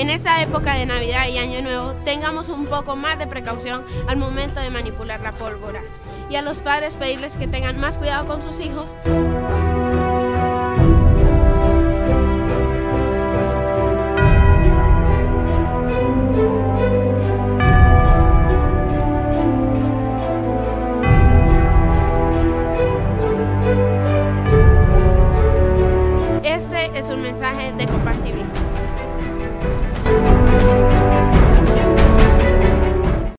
en esta época de Navidad y Año Nuevo tengamos un poco más de precaución al momento de manipular la pólvora. Y a los padres pedirles que tengan más cuidado con sus hijos.